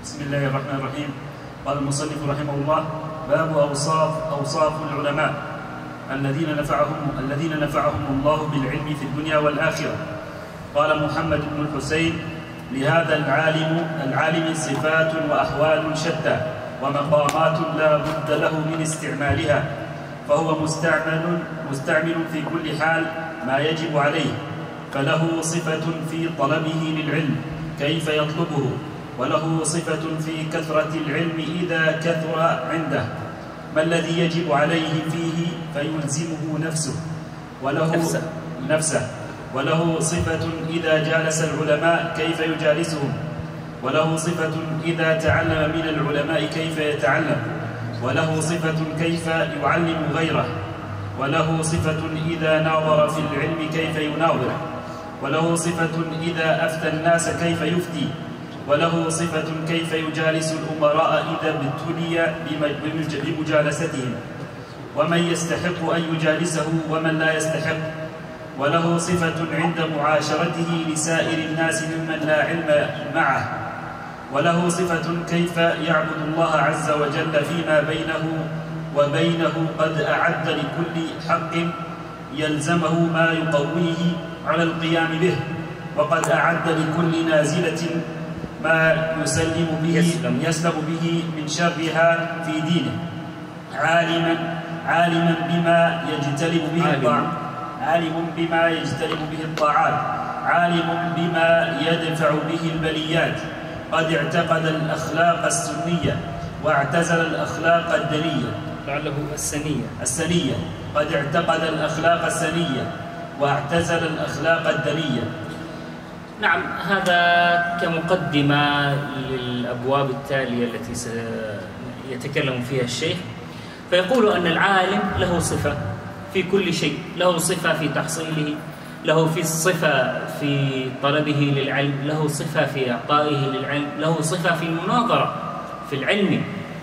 بسم الله الرحمن الرحيم. قال المصنف رحمه الله: باب أوصاف العلماء الذين نفعهم الله بالعلم في الدنيا والآخرة. قال محمد بن الحسين: لهذا العالم صفات وأحوال شتى ومقامات لا بد له من استعمالها، فهو مستعمل في كل حال ما يجب عليه، فله صفة في طلبه للعلم كيف يطلبه، وله صفة في كثرة العلم إذا كثر عنده، ما الذي يجب عليه فيه فيلزمه نفسه، وله صفة إذا جالس العلماء كيف يجالسهم، وله صفة إذا تعلم من العلماء كيف يتعلم، وله صفة كيف يعلم غيره، وله صفة إذا ناظر في العلم كيف يناظر، وله صفة إذا أفتى الناس كيف يفتي، وله صفة كيف يجالس الأمراء إذا ابتلي بمجالستهم، ومن يستحق أن يجالسه ومن لا يستحق، وله صفة عند معاشرته لسائر الناس ممن لا علم معه، وله صفة كيف يعبد الله عز وجل فيما بينه وبينه قد أعد لكل حق يلزمه ما يقويه على القيام به، وقد أعد لكل نازلة ما يسلم به من شرها في دينه، عالما بما يجتلب به الطاعات، عالم بما يدفع به البليات، قد اعتقد الأخلاق السنية واعتزل الأخلاق الدنية، لعله السنية، قد اعتقد الأخلاق السنية واعتزل الأخلاق الدنية. نعم، هذا كمقدمة للأبواب التالية التي سيتكلم فيها الشيخ. فيقول أن العالم له صفة في كل شيء، له صفة في تحصيله، له في صفة في طلبه للعلم، له صفة في إعطائه للعلم، له صفة في المناظرة في العلم،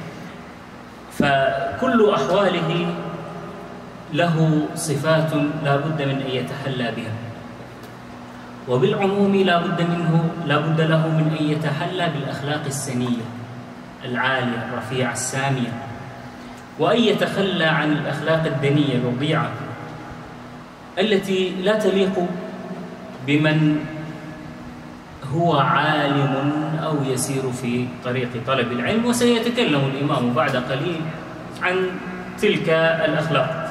فكل أحواله له صفات لا بد من أن يتحلى بها، وبالعموم لا بد له من أن يتحلى بالأخلاق السنية العالية الرفيعة السامية، وأن يتخلى عن الأخلاق الدنية الوضيعة التي لا تليق بمن هو عالم أو يسير في طريق طلب العلم. وسيتكلم الإمام بعد قليل عن تلك الأخلاق.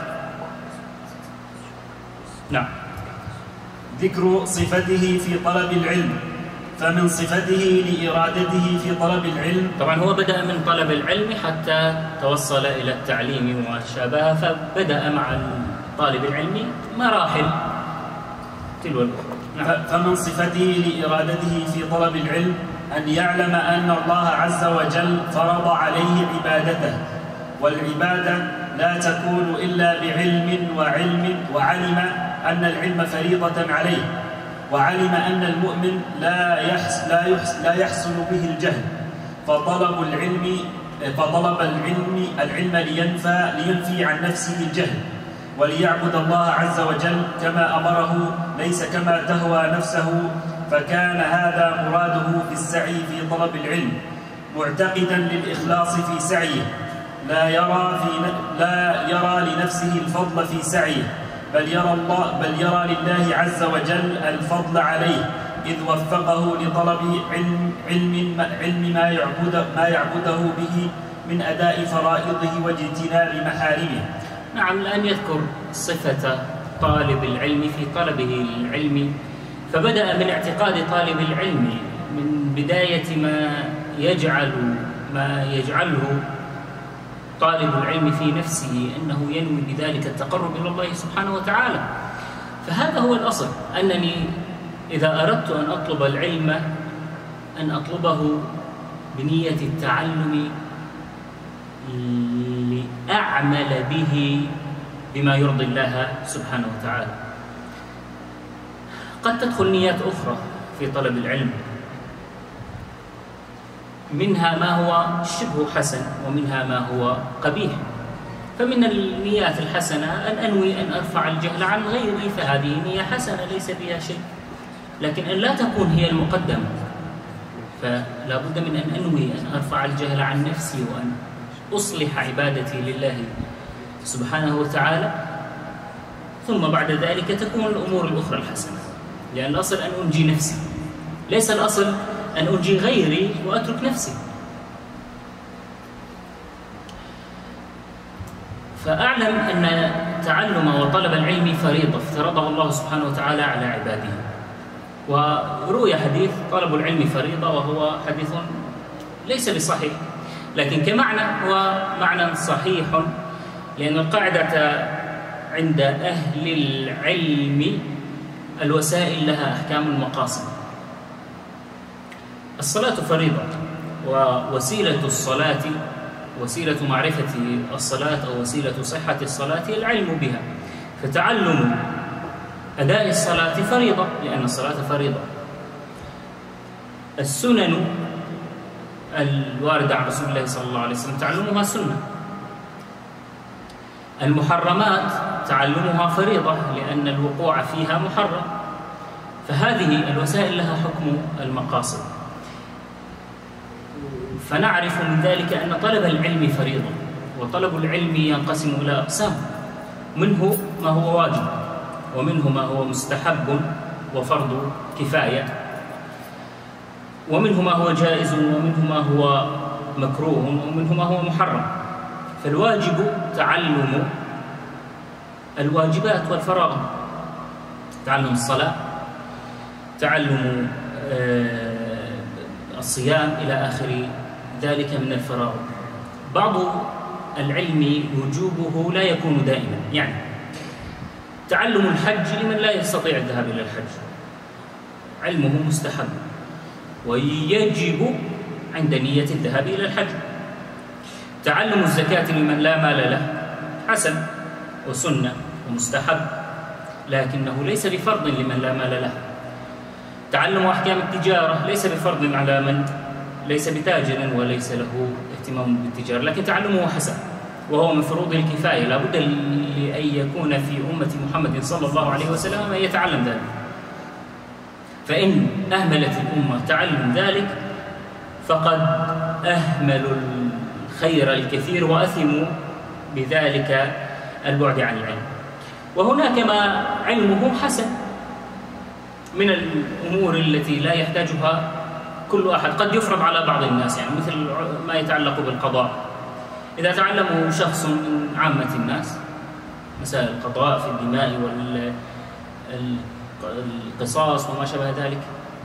نعم. ذكر صفته في طلب العلم. فمن صفته لإرادته في طلب العلم، طبعا هو بدأ من طلب العلم حتى توصل إلى التعليم وما شابه، فبدأ مع طالب العلم مراحل تلو الأخرى. نعم. فمن صفته لإرادته في طلب العلم أن يعلم أن الله عز وجل فرض عليه عبادته، والعبادة لا تكون إلا بعلم وعلم أن العلم فريضة عليه، وعلم أن المؤمن لا يحصل به الجهل، فطلب العلم لينفي عن نفسه الجهل، وليعبد الله عز وجل كما أمره ليس كما تهوى نفسه، فكان هذا مراده في السعي في طلب العلم، معتقدا للإخلاص في سعيه، لا يرى لنفسه الفضل في سعيه، بل يرى لله عز وجل الفضل عليه، إذ وفقه لطلب علم ما يعبده به من أداء فرائضه واجتناب محارمه. نعم. الآن يذكر صفة طالب العلم في طلبه للعلم، فبدأ من اعتقاد طالب العلم من بداية ما يجعله طالب العلم في نفسه أنه ينوي بذلك التقرب إلى الله سبحانه وتعالى. فهذا هو الأصل، أنني إذا أردت أن أطلب العلم أن أطلبه بنية التعلم لأعمل به بما يرضي الله سبحانه وتعالى. قد تدخل نيات أخرى في طلب العلم، منها ما هو شبه حسن ومنها ما هو قبيح. فمن النيات الحسنة أن أنوي أن أرفع الجهل عن غيري، فهذه نية حسنة ليس بها شيء، لكن أن لا تكون هي المقدمة، فلا بد من أن أنوي أن أرفع الجهل عن نفسي وأن أصلح عبادتي لله سبحانه وتعالى، ثم بعد ذلك تكون الأمور الأخرى الحسنة. لأن الأصل أن أنجي نفسي، ليس الأصل أن أنجي غيري وأترك نفسي. فأعلم أن تعلم وطلب العلم فريضة افترضه الله سبحانه وتعالى على عباده. وروي حديث طلب العلم فريضة، وهو حديث ليس بصحيح، لكن كمعنى هو معنى صحيح، لأن القاعدة عند أهل العلم الوسائل لها أحكام المقاصد. الصلاة فريضة، ووسيلة الصلاة، وسيلة معرفة الصلاة أو وسيلة صحة الصلاة العلم بها، فتعلم أداء الصلاة فريضة لأن الصلاة فريضة. السنن الواردة عن رسول الله صلى الله عليه وسلم تعلمها سنة. المحرمات تعلمها فريضة لأن الوقوع فيها محرم. فهذه الوسائل لها حكم المقاصد. فنعرف من ذلك أن طلب العلم فريضة، وطلب العلم ينقسم إلى أقسام، منه ما هو واجب، ومنه ما هو مستحب وفرض كفاية، ومنه ما هو جائز، ومنه ما هو مكروه، ومنه ما هو محرم. فالواجب تعلم الواجبات والفرائض، تعلم الصلاة، تعلم الصيام إلى آخر ذلك من الفرائض. بعض العلم وجوبه لا يكون دائما، يعني تعلم الحج لمن لا يستطيع الذهاب إلى الحج علمه مستحب ويجب عند نية الذهاب إلى الحج. تعلم الزكاة لمن لا مال له حسن وسنة ومستحب، لكنه ليس بفرض لمن لا مال له. تعلم أحكام التجارة ليس بفرض على من ليس بتاجر وليس له اهتمام بالتجارة، لكن تعلمه حسن وهو من فروض الكفاية. لا بد لأن يكون في أمة محمد صلى الله عليه وسلم من يتعلم ذلك. فإن أهملت الأمة تعلم ذلك فقد أهملوا الخير الكثير وأثموا بذلك البعد عن العلم. وهناك ما علمه حسن من الأمور التي لا يحتاجها كل أحد، قد يفرض على بعض الناس، يعني مثل ما يتعلق بالقضاء. إذا تعلمه شخص من عامة الناس مسائل القضاء في الدماء والقصاص وما شابه ذلك،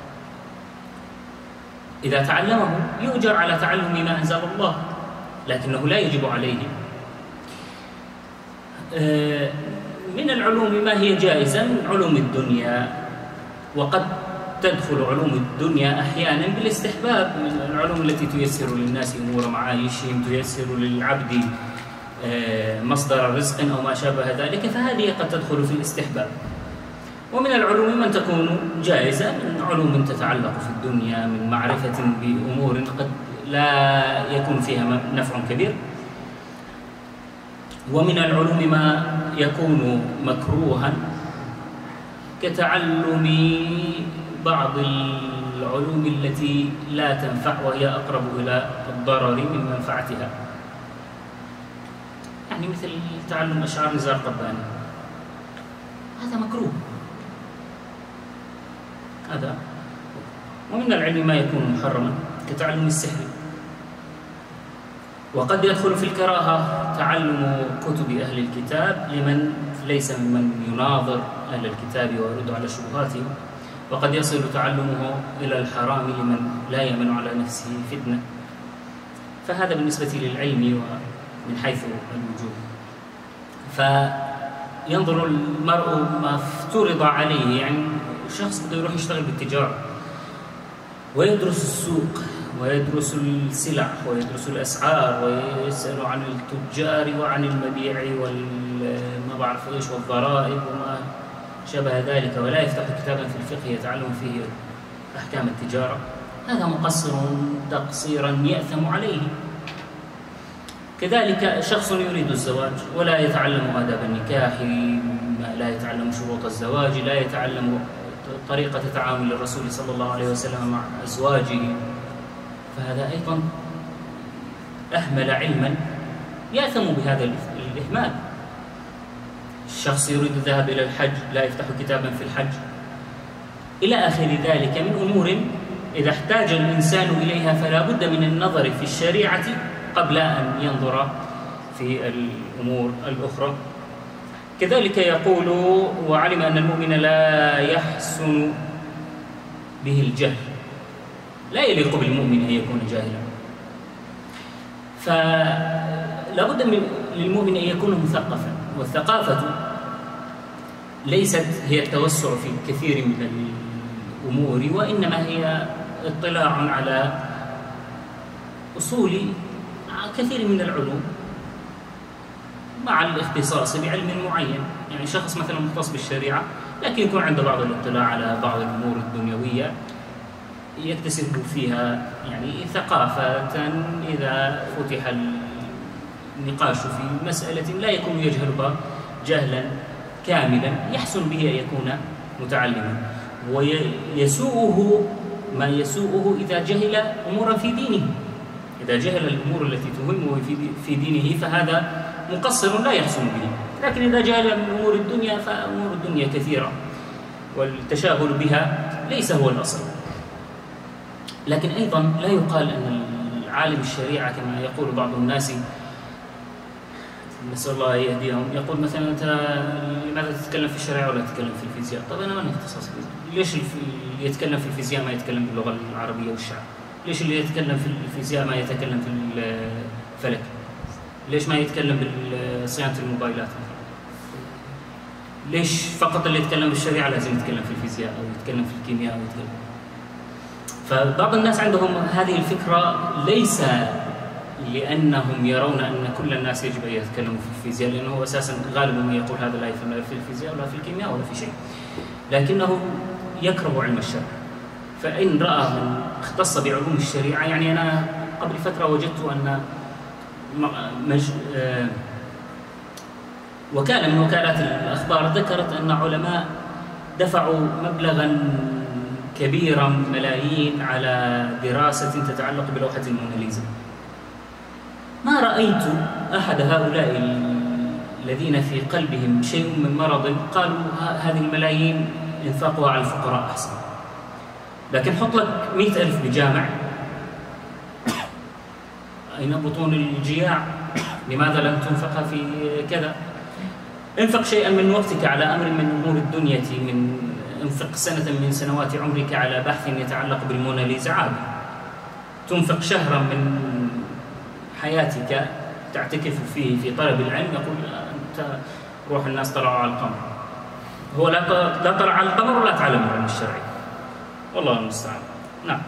إذا تعلمه يؤجر على تعلم ما أنزل الله، لكنه لا يجب عليه. من العلوم ما هي جائزة من علوم الدنيا، وقد تدخل علوم الدنيا أحيانا بالاستحباب، من العلوم التي تيسر للناس أمور معايشهم، تيسر للعبد مصدر رزق أو ما شابه ذلك، فهذه قد تدخل في الاستحباب. ومن العلوم من تكون جائزة من علوم تتعلق في الدنيا من معرفة بأمور قد لا يكون فيها نفع كبير. ومن العلوم ما يكون مكروها كتعلم بعض العلوم التي لا تنفع وهي أقرب إلى الضرر من منفعتها، يعني مثل تعلم أشعار نزار قباني، هذا مكروه هذا. ومن العلم ما يكون محرما كتعلم السحر. وقد يدخل في الكراهة تعلم كتب أهل الكتاب لمن ليس ممن يناظر أهل الكتاب ويرد على شبهاتهم، وقد يصل تعلمه إلى الحرام لمن لا يمن على نفسه فتنة. فهذا بالنسبة للعلم ومن حيث الوجوب. فينظر المرء ما افترض عليه، يعني شخص بده يروح يشتغل بالتجارة ويدرس السوق ويدرس السلع ويدرس الأسعار ويسأل عن التجار وعن المبيع والما بعرف إيش والضرائب وما شابه ذلك، ولا يفتح كتابا في الفقه يتعلم فيه أحكام التجارة، هذا مقصر تقصيرا يأثم عليه. كذلك شخص يريد الزواج ولا يتعلم آداب النكاح، لا يتعلم شروط الزواج، لا يتعلم طريقة تعامل الرسول صلى الله عليه وسلم مع أزواجه، فهذا أيضا أهمل علما يأثم بهذا الإهمال. الشخص يريد الذهاب إلى الحج لا يفتح كتابا في الحج إلى آخر ذلك من أمور إذا احتاج الإنسان إليها فلا بد من النظر في الشريعة قبل أن ينظر في الأمور الأخرى. كذلك يقول: وعلم أن المؤمن لا يحسن به الجهل. لا يليق بالمؤمن أن يكون جاهلا، فلا بد للمؤمن أن يكون مثقفا، والثقافة ليست هي التوسع في كثير من الأمور، وإنما هي اطلاع على أصول كثير من العلوم مع الاختصاص بعلم معين. يعني شخص مثلا مختص بالشريعة لكن يكون عنده بعض الاطلاع على بعض الأمور الدنيوية يكتسب فيها يعني ثقافة. إذا فتح النقاش في مسألة لا يكون يجهلها جهلا كاملا يحسن به أن يكون متعلما، ويسوءه ما يسوءه إذا جهل أمورا في دينه. إذا جهل الأمور التي تهمه في دينه فهذا مقصر لا يحسن به. لكن إذا جهل من أمور الدنيا فأمور الدنيا كثيرة والتشاغل بها ليس هو الأصل. لكن أيضا لا يقال أن العالم الشريعة كما يقول بعض الناس، نسأل الله يهديهم، يقول مثلا: أنت لماذا تتكلم في الشريعة ولا تتكلم في الفيزياء؟ طب أنا ما لي اختصاص فيزياء. ليش اللي يتكلم في الفيزياء ما يتكلم باللغة العربية والشعر؟ ليش اللي يتكلم في الفيزياء ما يتكلم في الفلك؟ ليش ما يتكلم بصيانة الموبايلات؟ ليش فقط اللي يتكلم بالشريعة لازم يتكلم في الفيزياء أو يتكلم في الكيمياء أو يتكلم؟ فبعض الناس عندهم هذه الفكرة، ليس لأنهم يرون أن كل الناس يجب أن يتكلموا في الفيزياء، لأنه أساساً غالب من يقول هذا لا يفهم لا في الفيزياء ولا في الكيمياء ولا في شيء، لكنه يكره علم الشرع. فإن رأى من اختص بعلوم الشريعة، يعني أنا قبل فترة وجدت أن وكالة من وكالات الأخبار ذكرت أن علماء دفعوا مبلغاً كبيرا ملايين على دراسة تتعلق بلوحة الموناليزا. ما رأيت أحد هؤلاء الذين في قلبهم شيء من مرض قالوا هذه الملايين انفاقها على الفقراء أحسن. لكن حط لك 100,000 بجامع، أين بطون الجياع؟ لماذا لم تنفقها في كذا؟ انفق شيئا من وقتك على أمر من أمور الدنيا، انفق سنة من سنوات عمرك على بحث يتعلق بالموناليزا عادي. تنفق شهرا من حياتك تعتكف فيه في طلب العلم، يقول أنت روح الناس طلعوا على القمر. هو لا طلع على القمر ولا تعلم العلم الشرعي، والله المستعان. نعم.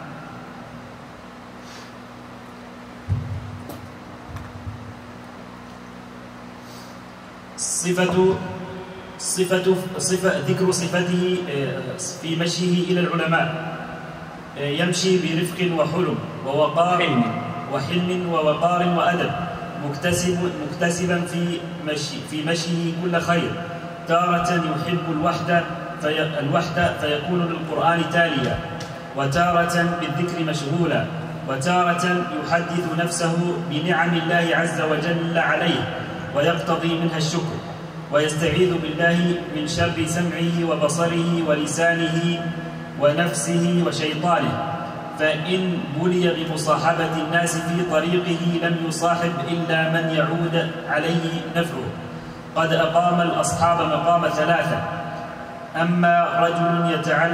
ذكر صفته في مشيه إلى العلماء: يمشي برفق وحلم ووقار وحلم ووقار وأدب، مكتسبا في مشيه كل خير. تارة يحب الوحدة فيكون للقرآن تاليا، وتارة بالذكر مشغولا، وتارة يحدث نفسه بنعم الله عز وجل عليه ويقتضي منها الشكر، ويستعيذ بالله من شر سمعه وبصره ولسانه ونفسه وشيطانه. فإن بلي بمصاحبة الناس في طريقه لم يصاحب إلا من يعود عليه نفعه. قد أقام الأصحاب مقام ثلاثة: إما رجل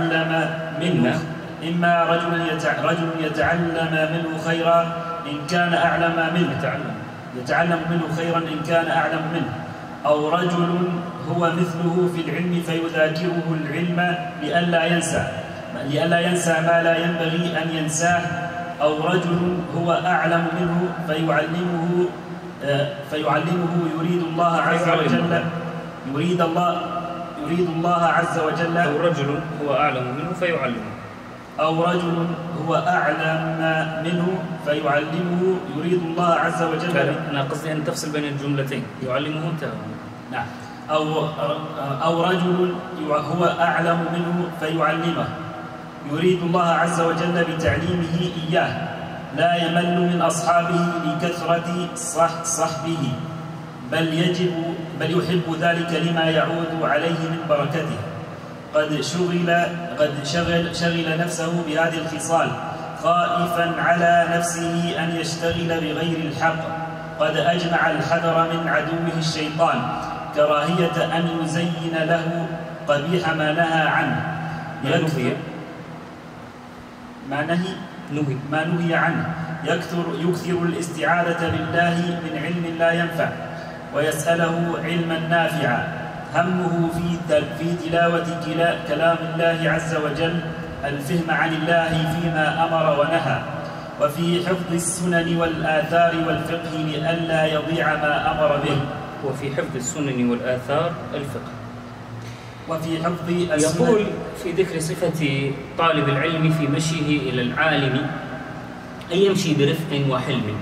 يتعلم منه خيرا إن كان أعلم منه، يتعلم منه خيرا إن كان أعلم منه، أو رجل هو مثله في العلم فيذاكره العلم لئلا ينسى ما لا ينبغي أن ينساه، أو رجل هو أعلم منه فيعلمه يريد الله عز وجل أو رجل هو أعلم منه فيعلمه، أو رجل هو أعلم منه فيعلمه يريد الله عز وجل. أنا قصدي أن تفصل بين الجملتين، يعلمه انتهى. نعم. أو رجل هو أعلم منه فيعلمه يريد الله عز وجل بتعليمه إياه، لا يمل من أصحابه لكثرة صحبه، بل يحب ذلك لما يعود عليه من بركته. قد شغل نفسه بهذه الخصال، خائفا على نفسه أن يشتغل بغير الحق. قد أجمع الحذر من عدوه الشيطان، كراهية أن يزين له قبيح ما نهى عنه، ما نهي عنه. يكثر الاستعاذة بالله من علم لا ينفع، ويسأله علما نافعا. همه في تلاوة كلام الله عز وجل الفهم عن الله فيما أمر ونهى، وفي حفظ السنن والآثار والفقه لئلا يضيع ما أمر به. وفي حفظ السنن والآثار الفقه. وفي حفظ السنن. يقول في ذكر صفة طالب العلم في مشيه إلى العالم أن يمشي برفق وحلم.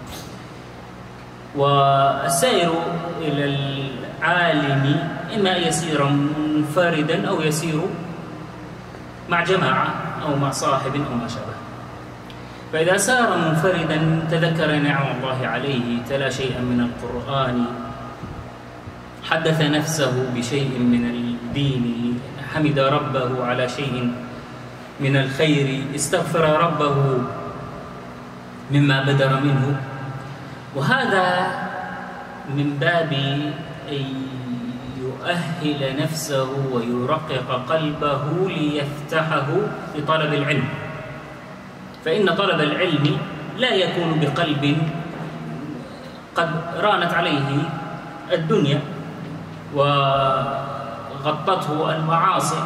والسائر إلى العالم إما يسير منفردا أو يسير مع جماعة أو مع صاحب أو ما شابه. فإذا سار منفردا تذكر نعم الله عليه، تلا شيئا من القرآن، حدث نفسه بشيء من الدين، حمد ربه على شيء من الخير، استغفر ربه مما بدر منه. وهذا من باب أن يؤهل نفسه ويرقق قلبه ليفتحه لطلب العلم. فإن طلب العلم لا يكون بقلب قد رانت عليه الدنيا وغطته المعاصي،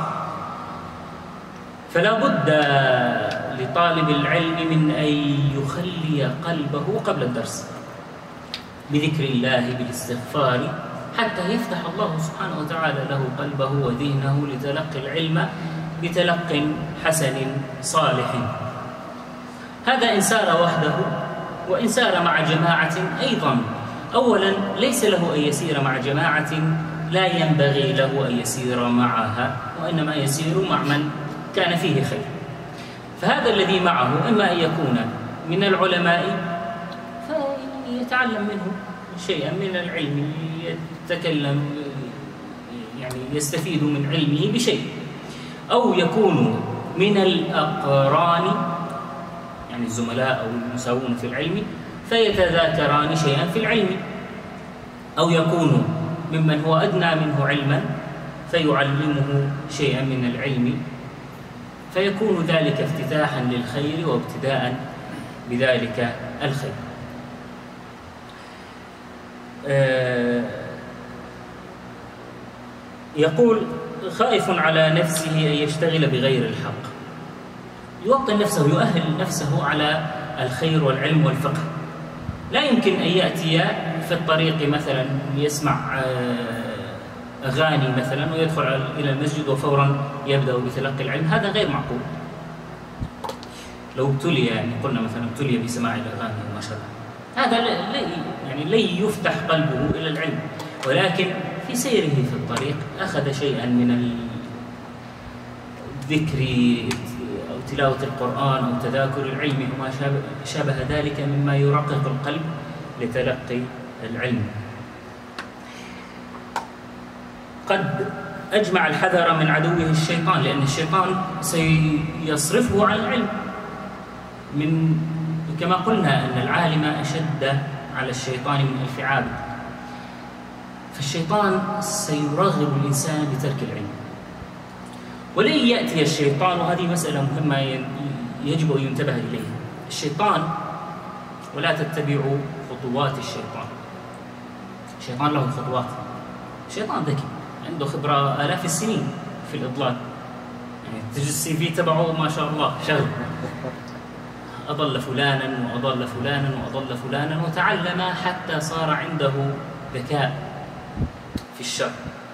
فلا بد لطالب العلم من أن يخلي قلبه قبل الدرس بذكر الله بالاستغفار، حتى يفتح الله سبحانه وتعالى له قلبه وذهنه لتلقي العلم بتلق حسن صالح. هذا إن سار وحده، وإن سار مع جماعة أيضا. أولا ليس له أن يسير مع جماعة لا ينبغي له أن يسير معها، وإنما يسير مع من كان فيه خير. فهذا الذي معه إما أن يكون من العلماء فيتعلم منه شيئا من العلم، يتكلم يعني يستفيد من علمه بشيء، أو يكون من الأقران يعني الزملاء أو المساوون في العلم فيتذاكران شيئا في العلم، أو يكون ممن هو أدنى منه علما فيعلمه شيئا من العلم، فيكون ذلك افتتاحا للخير وابتداء بذلك الخير. يقول خائف على نفسه أن يشتغل بغير الحق، يوطن نفسه، يؤهل نفسه على الخير والعلم والفقه. لا يمكن أن يأتي في الطريق مثلا يسمع أغاني مثلا ويدخل إلى المسجد وفورا يبدأ بتلقي العلم، هذا غير معقول. لو ابتلي يعني قلنا مثلا ابتلي بسماع الأغاني وما شابه، هذا يعني لن يفتح قلبه إلى العلم، ولكن في سيره في الطريق أخذ شيئا من الذكر أو تلاوة القرآن أو تذاكر العلم وما شابه ذلك مما يرقق القلب لتلقي العلم. قد أجمع الحذر من عدوه الشيطان، لأن الشيطان سيصرفه عن العلم. كما قلنا أن العالم أشد على الشيطان من 1000 عابد، فالشيطان سيرغب الإنسان بترك العلم. ولن يأتي الشيطان، وهذه مسألة مهمة يجب أن ينتبه إليها، الشيطان ولا تتبعوا خطوات الشيطان. الشيطان له خطوات، الشيطان ذكي عنده خبرة آلاف السنين في الإضلال، يعني تجد السي في تبعه ما شاء الله شغل، أضل فلانا وأضل فلانا وأضل فلانا، وتعلم حتى صار عنده ذكاء في الشر.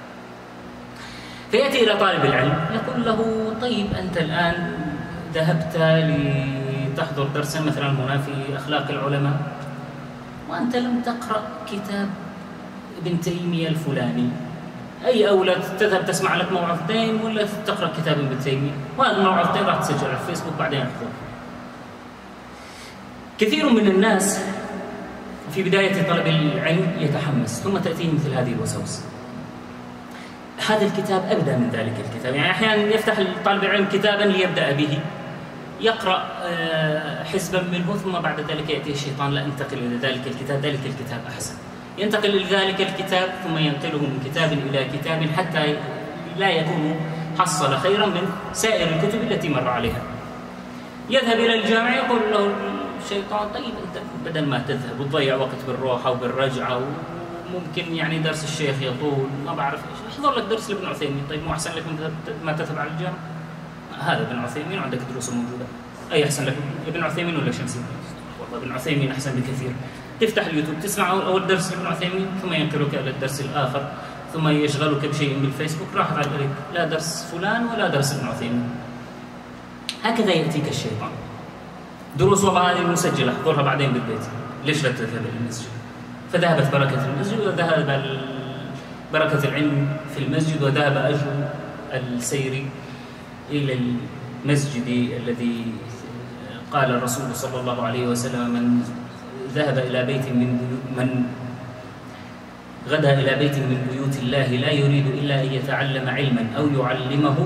فيأتي إلى طالب العلم يقول له طيب أنت الآن ذهبت لتحضر درسا مثلا هنا في أخلاق العلماء وأنت لم تقرأ كتاب ابن تيمية الفلاني، أي أولى تذهب تسمع لك موعظتين ولا تقرأ كتاب ابن تيمية؟ وهذه الموعظتين راح تسجل على الفيسبوك بعدين أحضر. كثير من الناس في بداية طلب العلم يتحمس ثم تأتيه مثل هذه الوسوس. هذا الكتاب أبدأ من ذلك الكتاب، يعني أحيانا يفتح طالب العلم كتابا ليبدأ به، يقرأ حزبا منه ثم بعد ذلك يأتي الشيطان: لا، انتقل إلى ذلك الكتاب أحسن. ينتقل إلى ذلك الكتاب ثم ينقله من كتاب إلى كتاب حتى لا يكون حصل خيرا من سائر الكتب التي مر عليها. يذهب إلى الجامع يقول له الشيطان: طيب أنت بدل ما تذهب وتضيع وقت بالروحة وبالرجعة وممكن يعني درس الشيخ يطول ما بعرف ايش، احضر لك درس لابن عثيمين. طيب مو أحسن لك ما تذهب على الجامع؟ هذا ابن عثيمين وعندك دروسه موجودة، أي أحسن لك ابن عثيمين ولا شمسي؟ والله ابن عثيمين أحسن بكثير. تفتح اليوتيوب تسمع أول درس لابن عثيمين ثم ينقلك إلى الدرس الآخر ثم يشغلك بشيء بالفيسبوك، راحت عليك لا درس فلان ولا درس ابن عثيمين. هكذا يأتيك الشيطان. دروس والله هذه مسجلة، احضرها بعدين بالبيت، ليش لا تذهب إلى المسجد؟ فذهبت بركة المسجد وذهب بركة العلم في المسجد وذهب أجر السير إلى المسجد الذي قال الرسول صلى الله عليه وسلم: من ذهب إلى بيت من غدا إلى بيت من بيوت الله لا يريد إلا أن يتعلم علما أو يعلمه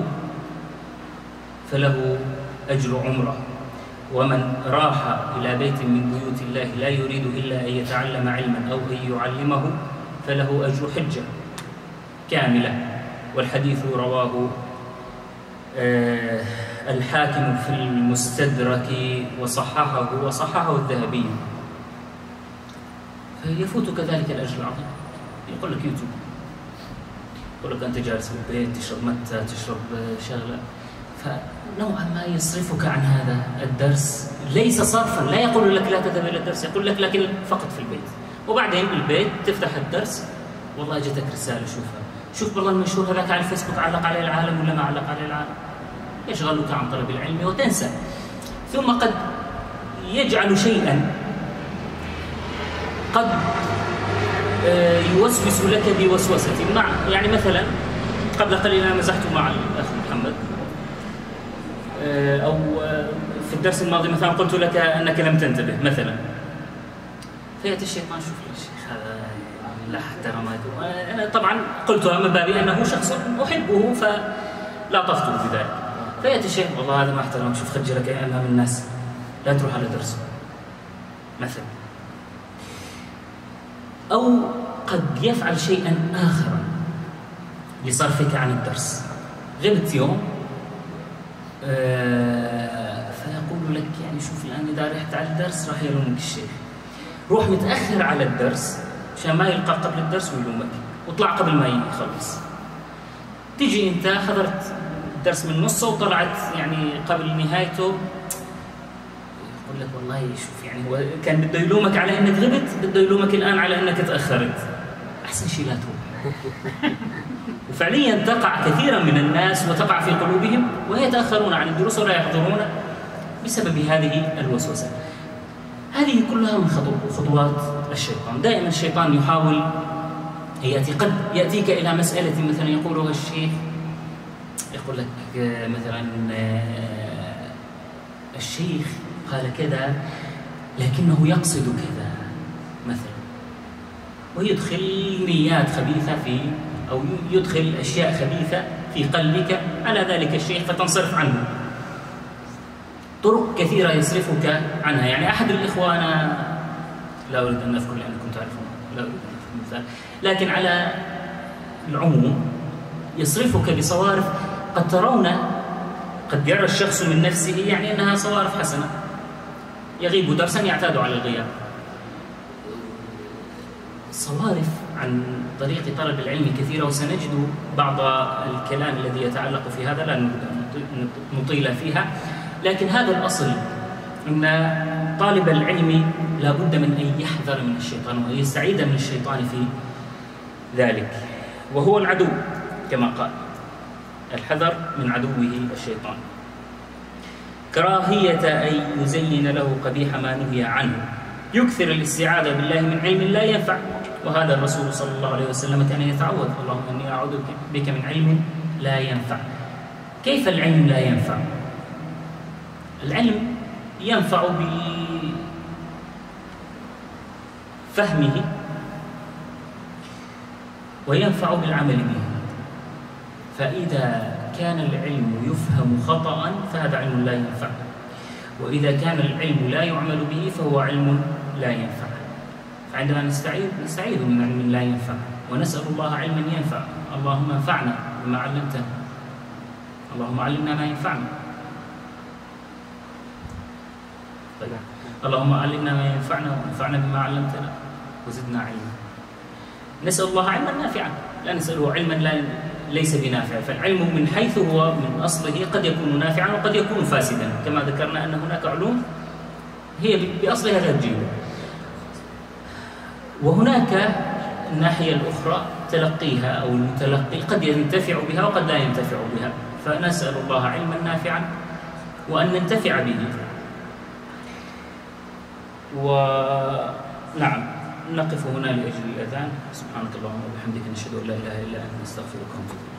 فله أجر عمره، ومن راح إلى بيت من بيوت الله لا يريد إلا أن يتعلم علما أو أن يعلمه فله أجر حجة كاملة. والحديث رواه الحاكم في المستدرك وصححه الذهبي. فيفوتك ذلك الأجر العظيم. يقول لك يوتيوب، يقول لك أنت جالس بالبيت تشرب متى تشرب شغلة، فنوعا ما يصرفك عن هذا الدرس، ليس صرفا، لا يقول لك لا تذهب إلى الدرس، يقول لك لكن فقط في البيت. وبعدين بالبيت تفتح الدرس: والله جتك رسالة شوفها، شوف والله المشهور هذاك على الفيسبوك علق عليه العالم ولا ما علق عليه العالم. يشغلك عن طلب العلم وتنسى. ثم قد يجعل شيئا قد يوسوس لك بوسوسة يعني مثلا قبل قليل أنا مزحت مع الأخ محمد، أو في الدرس الماضي مثلا قلت لك أنك لم تنتبه مثلا، فيأتي الشيطان: شوف يا شيخ هذا لا احترمك. أنا طبعا قلتها من باب أنه شخص أحبه فلا طفته بذلك. فيأتي الشيخ: والله هذا ما احترمك، شوف خجلك أمام الناس، لا تروح على درس مثلا. أو قد يفعل شيئا آخر لصرفك عن الدرس. غبت يوم فيقول لك: يعني شوف الآن إذا رحت على الدرس راح يلومك الشيخ، روح متأخر على الدرس عشان ما يلقى قبل الدرس ويلومك، واطلع قبل ما يخلص. تيجي أنت حضرت الدرس من نصه وطلعت يعني قبل نهايته، يقول لك: والله شوف يعني هو كان بده يلومك على انك غبت، بده يلومك الان على انك تاخرت، احسن شيء لا تروح. وفعليا تقع كثيرا من الناس وتقع في قلوبهم ويتاخرون عن الدروس ولا يحضرون بسبب هذه الوسوسه. هذه كلها من خطوات الشيطان. دائما الشيطان يحاول قد ياتيك الى مساله مثلا يقولها الشيخ، يقول لك مثلا الشيخ قال كذا لكنه يقصد كذا مثلا، ويدخل نيات خبيثة أو يدخل أشياء خبيثة في قلبك على ذلك الشيخ فتنصرف عنه. طرق كثيرة يصرفك عنها. يعني أحد الإخوة، أنا لا أريد أن أذكر لأنكم تعرفون، لا أريد أن أذكر مثال، لكن على العموم يصرفك بصوارف قد ترون، قد يرى الشخص من نفسه يعني أنها صوارف حسنة، يغيب درسا يعتاد على الغياب. صوارف عن طريق طلب العلم كثيرة، وسنجد بعض الكلام الذي يتعلق في هذا، لا نريد أن نطيل فيها، لكن هذا الأصل أن طالب العلم لا بد من أن يحذر من الشيطان وأن يستعيذ من الشيطان في ذلك، وهو العدو كما قال: الحذر من عدوه الشيطان. كراهية أن يزين له قبيح ما نهي عنه، يكثر الاستعاذة بالله من علم لا ينفع، وهذا الرسول صلى الله عليه وسلم كان يتعوذ: اللهم إني أعوذ بك من علم لا ينفع. كيف العلم لا ينفع؟ العلم ينفع فهمه وينفع بالعمل به. فإذا كان العلم يفهم خطأ فهذا علم لا ينفع، وإذا كان العلم لا يعمل به فهو علم لا ينفع. فعندما نستعيذ من علم لا ينفع ونسأل الله علما ينفع. اللهم انفعنا بما علمتنا، اللهم علمنا ما ينفعنا. طيب. اللهم علمنا ما ينفعنا وانفعنا بما علمتنا وزدنا علما. نسأل الله علما نافعا، لا نسأله علما ليس بنافع. فالعلم من حيث هو من أصله قد يكون نافعا وقد يكون فاسدا، كما ذكرنا أن هناك علوم هي بأصلها غير جيدة. وهناك الناحية الأخرى تلقيها أو المتلقي قد ينتفع بها وقد لا ينتفع بها، فنسأل الله علما نافعا وأن ننتفع به. ونعم نقف هنا لأجل الأذان. سبحانك اللهم وبحمدك نشهد أن لا إله إلا أنت نستغفرك ونتوب إليك.